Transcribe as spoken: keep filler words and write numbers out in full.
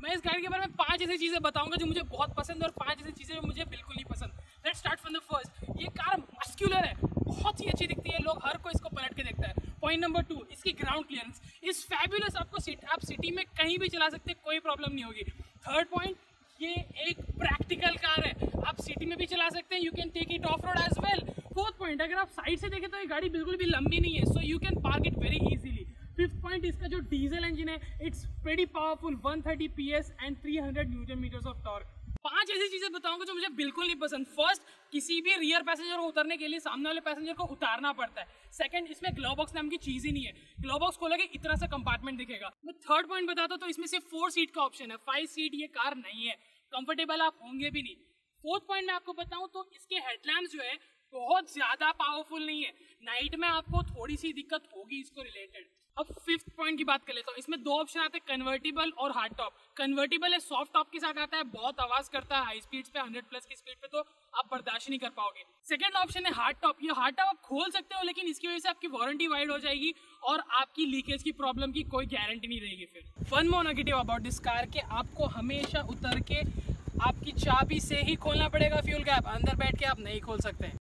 मैं इस गाड़ी के बारे में पांच ऐसी चीजें बताऊंगा जो मुझे बहुत पसंद है और पांच ऐसी चीजें जो मुझे बिल्कुल नहीं पसंद। Let's start from the first. ये कार मस्क्यूलर है, बहुत ही अच्छी दिखती है, लोग हर कोई इसको पलट के देखता है। पॉइंट नंबर टू, इसकी ग्राउंड क्लियरेंस इज फैबुलस। आपको सिट, आप सिटी में कहीं भी चला सकते हैं, कोई प्रॉब्लम नहीं होगी। थर्ड पॉइंट, ये एक प्रैक्टिकल कार है, आप सिटी में भी चला सकते हैं, you can take it off road as well. Fourth point, अगर आप साइड से देखें तो ये गाड़ी बिल्कुल भी लंबी नहीं है, so you can park it very easily. Fifth point, इसका जो डीजल इंजन है it's pretty powerful, one thirty P S and three hundred newton metres of torque. पांच ऐसी चीजें बताऊंगा जो मुझे बिल्कुल नहीं पसंद। फर्स्ट, किसी भी रियर पैसेंजर को उतरने के लिए सामने वाले पैसेंजर को उतारना पड़ता है। सेकंड, इसमें ग्लव बॉक्स नाम की चीज ही नहीं है, ग्लव बॉक्स खोलोगे इतना सा कंपार्टमेंट दिखेगा। मैं थर्ड पॉइंट बताता हूं तो इसमें सिर्फ फोर सीट का ऑप्शन है, फाइव सीट ये कार नहीं है, कंफर्टेबल आप होंगे भी नहीं। फोर्थ पॉइंट मैं आपको बताऊं तो इसके हेडलैम्प जो है बहुत ज्यादा पावरफुल नहीं है, नाइट में आपको थोड़ी सी दिक्कत होगी इसको रिलेटेड। अब फिफ्थ पॉइंट की बात कर लेता हूँ। इसमें दो ऑप्शन आते हैं, कन्वर्टिबल और हार्ड टॉप। कन्वर्टिबल है, सॉफ्ट टॉप के साथ आता है, बहुत आवाज करता है हाई स्पीड पे, हंड्रेड प्लस की स्पीड पे तो आप बर्दाश्त नहीं कर पाओगे। सेकंड ऑप्शन है हार्ड टॉप। ये हार्ड टॉप आप खोल सकते हो, लेकिन इसकी वजह से आपकी वारंटी वाइड हो जाएगी और आपकी लीकेज की प्रॉब्लम की कोई गारंटी नहीं रहेगी। फिर one more negative about this car के आपको हमेशा उतर के आपकी चाबी से ही खोलना पड़ेगा फ्यूल कैप, अंदर बैठ के आप नहीं खोल सकते।